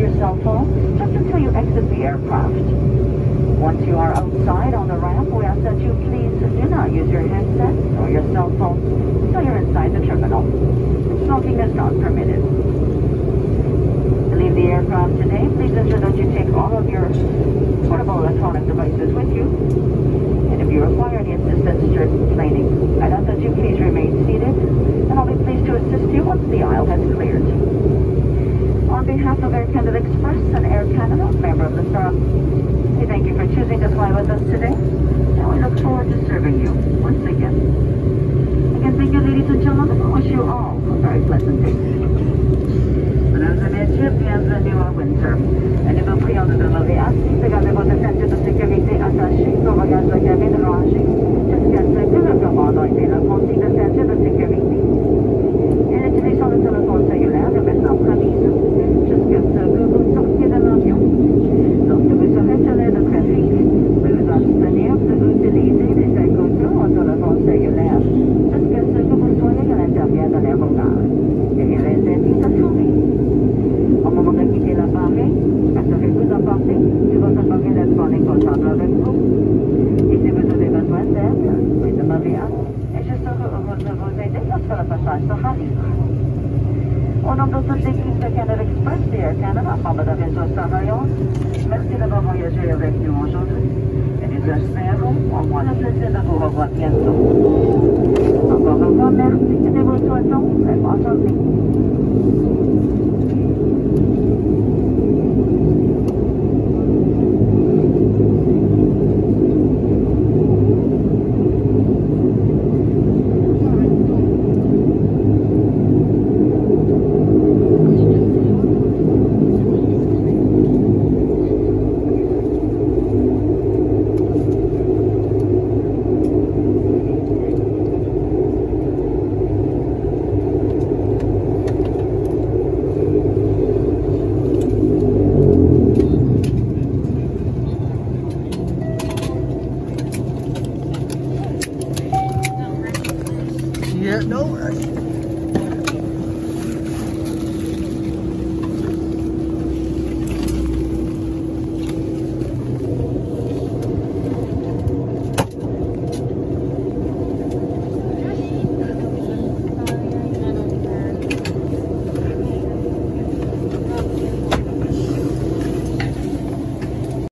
your cell phone just until you exit the aircraft. Once you are outside on the ramp, we ask that you please do not use your headset or your cell phone until you're inside the terminal. Smoking is not permitted. To leave the aircraft today, please ensure that you take all of your portable electronic devices with you. And if you require any assistance during planing, I'd ask that you please remain seated, and I'll be pleased to assist you once the aisle has cleared. On behalf of Aircanada Express and Aircanada, member of the staff, we thank you for choosing to fly with us today, and we look forward to serving you once again. Again, thank you, ladies and gentlemen. I wish you all a very pleasant day. Mesdames et messieurs, bienvenue à Windsor. Et nous vous prions de demeurer assis, de garder votre ceinture de sécurité attachée, vos bagages de cabine rangés, jusqu'à ce que le commandant ait la consigne de ceinture de sécurité. Et l'utilisation du téléphone cellulaire est maintenant permise jusqu'à ce que vous sortiez de l'avion. Lorsque vous serez sur l'aire de trafic, veuillez vous abstenir d'utiliser les écouteurs au téléphone cellulaire jusqu'à ce que vous soyez à l'intérieur de l'aérogare. Et il est interdit de fumer. Au moment de quitter l'appareil, assurez-vous d'emporter tout votre appareil électronique portable avec vous. Et si vous avez besoin d'aide, veuillez demeurer assis et je serai heureux de vous aider lorsque le passage sera libre. Au nom de toute l'équipe de Canada Express et Air Canada, membre de réseau Ontario, merci d'avoir voyagé avec nous aujourd'hui et nous espérons au moins le plaisir de vous revoir bientôt. Encore une fois, merci et nous vous souhaitons une bonne journée. Yeah, no rush.